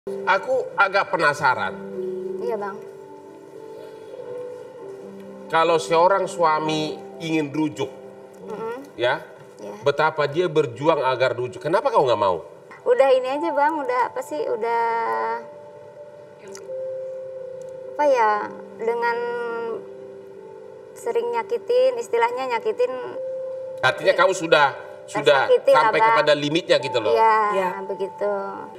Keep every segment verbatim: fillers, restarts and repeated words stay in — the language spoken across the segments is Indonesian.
Aku agak penasaran. Iya, Bang. Kalau seorang suami ingin rujuk, Mm-mm. ya, Ya. betapa dia berjuang agar rujuk. Kenapa kau nggak mau? Udah ini aja, Bang. Udah apa sih? Udah apa ya? Dengan sering nyakitin, istilahnya nyakitin. Artinya kamu sudah sudah Tersakiti, sampai Abang. kepada limitnya gitu loh. Iya, Ya. begitu.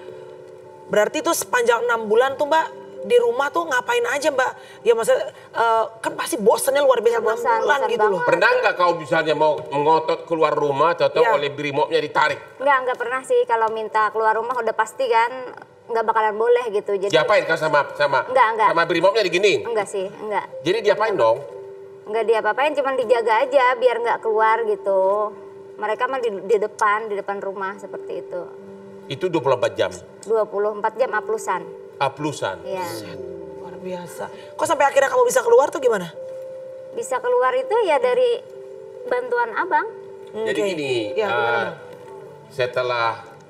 Berarti tuh sepanjang enam bulan tuh Mbak, di rumah tuh ngapain aja Mbak? Ya maksudnya uh, kan pasti bosannya luar biasa enam Bosan, bulan bosan gitu loh. banget. Pernah nggak kau misalnya mau mengotot keluar rumah, atau Ya. oleh brimobnya ditarik? Enggak, enggak pernah sih kalau minta keluar rumah udah pasti kan enggak bakalan boleh gitu. Jadi Diapain kau sama sama Enggak, enggak. sama brimobnya diginiin? enggak sih, enggak. Jadi diapain dong? Enggak diapa-apain, cuman dijaga aja biar enggak keluar gitu. Mereka mah di, di depan, di depan rumah seperti itu. Itu dua puluh empat jam. dua puluh empat jam aplusan. Aplusan. Iya. Luar biasa. Kok sampai akhirnya kamu bisa keluar tuh gimana? Bisa keluar itu ya dari bantuan Abang. Jadi Oke. gini, Ya, gimana, eh, Bang? setelah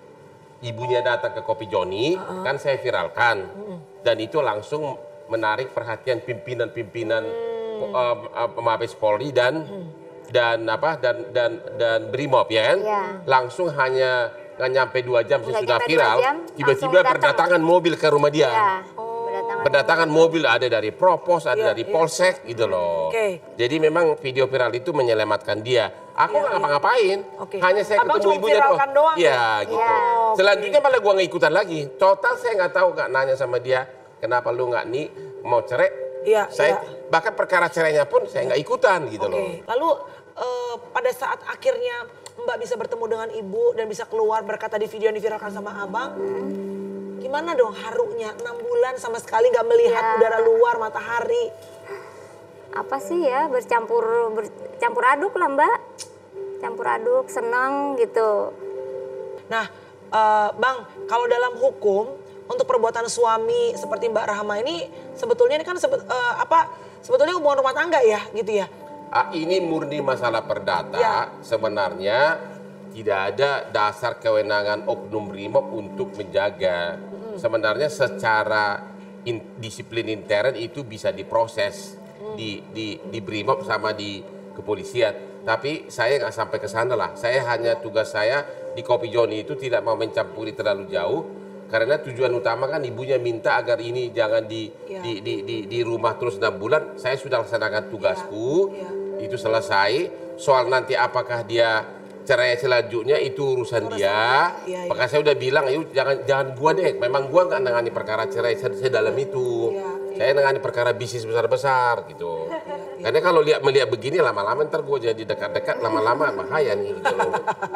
ibunya datang ke Kopi Joni, Uh-uh. kan saya viralkan. Mm. Dan itu langsung menarik perhatian pimpinan-pimpinan Hmm. eh, eh, Mabes Polri dan dan apa dan dan dan Brimob ya kan. Iya. Langsung hanya nggak nyampe dua jam Nggak sesudah nyampe dua viral, jam, tiba-tiba langsung datang. berdatangan mobil ke rumah dia. Iya. Berdatangan. Berdatangan mobil ada dari Propos, ada Iya, dari iya. Polsek gitu loh. Oke. Jadi memang video viral itu menyelamatkan dia. Aku Iya, nggak iya. ngapa-ngapain. Oke. Hanya saya Abang ketemu cuma ibunya viralkan doang Iya ya? gitu. Iya. Selanjutnya malah gua nggak ikutan lagi. Total saya nggak tahu, nggak nanya sama dia kenapa lu nggak nih mau cerai. Iya, Saya iya. bahkan perkara cerainya pun saya nggak ikutan gitu Oke. loh. Lalu eh, pada saat akhirnya Mbak bisa bertemu dengan ibu dan bisa keluar berkata di video yang diviralkan sama Abang, gimana dong harunya enam bulan sama sekali nggak melihat Ya. udara luar, matahari. Apa sih ya, bercampur bercampur aduk lah, Mbak. Campur aduk, senang gitu. Nah, eh, Bang, kalau dalam hukum untuk perbuatan suami seperti Mbak Rahma ini sebetulnya ini kan sebe- eh, apa sebetulnya hubungan rumah tangga ya, gitu ya. Ah, ini murni masalah perdata. Ya. Sebenarnya tidak ada dasar kewenangan oknum Brimob untuk menjaga. Sebenarnya secara in- disiplin intern itu bisa diproses di di di Brimob sama di kepolisian. Tapi saya nggak sampai ke sana lah. Saya hanya tugas saya di Kopi Joni itu tidak mau mencampuri terlalu jauh. Karena tujuan utama kan ibunya minta agar ini jangan di, Ya. di, di, di, di rumah terus enam bulan. Saya sudah laksanakan tugasku. Ya. Itu selesai. Soal nanti apakah dia cerai selanjutnya itu urusan Urusan dia. dia, iya, Maka saya udah bilang, ayo jangan jangan gua deh. Memang gua nggak nangani perkara cerai se- sedalam itu. Iya, iya. Saya nangani perkara bisnis besar-besar gitu. Karena kalau lihat melihat begini lama-lama ntar gua jadi dekat-dekat lama-lama bahaya nih gitu loh.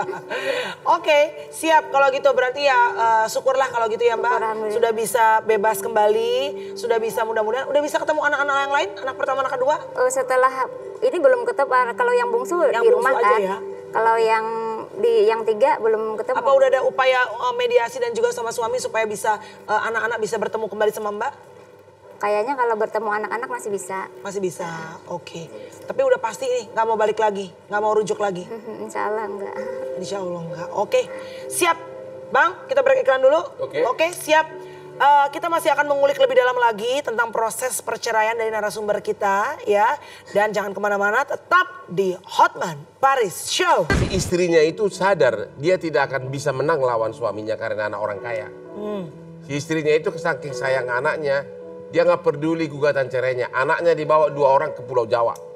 Oke, siap kalau gitu berarti ya eh, syukurlah kalau gitu ya Mbak. Syukur, alhamdulillah. Sudah bisa bebas kembali, sudah bisa mudah-mudahan, udah bisa ketemu anak-anak yang lain, anak pertama, anak kedua. Eh, setelah ini belum ketemu, kalau yang bungsu Yang di bungsu rumah aja kan. ya? Kalau yang di yang tiga belum ketemu. Apa udah ada upaya eh, mediasi dan juga sama suami supaya bisa eh, anak-anak bisa bertemu kembali sama Mbak? Kayaknya kalau bertemu anak-anak masih bisa. Masih bisa, oke. Tapi udah pasti nih nggak mau balik lagi, nggak mau rujuk lagi. Insya Allah enggak. Insya Allah enggak. Oke, siap. Bang, kita break iklan dulu. Oke. Oke, siap. Eh, kita masih akan mengulik lebih dalam lagi tentang proses perceraian dari narasumber kita ya. Dan jangan kemana-mana, tetap di Hotman Paris Show. Si istrinya itu sadar dia tidak akan bisa menang lawan suaminya karena anak orang kaya. Si istrinya itu saking sayang anaknya, dia nggak peduli gugatan cerainya. Anaknya dibawa dua orang ke Pulau Jawa.